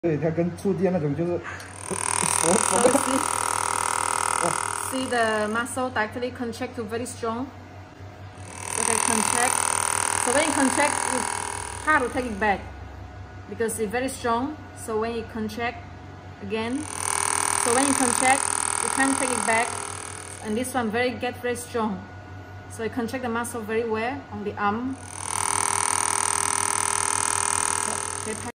对，它跟触电那种就是。 See the muscle directly contract to very strong. Okay, contract. So when you contract, it's hard to take it back because it's very strong. So when you contract again, so when you contract, you can't take it back. And this one get very strong. So you contract the muscle very well on the arm. Okay.